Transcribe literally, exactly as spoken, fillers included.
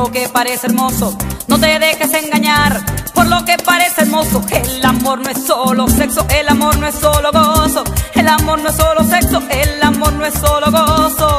lo que parece hermoso. No te dejes engañar por lo que parece hermoso. El amor no es solo sexo, el amor no es solo gozo. El amor no es solo sexo, el amor no es solo gozo.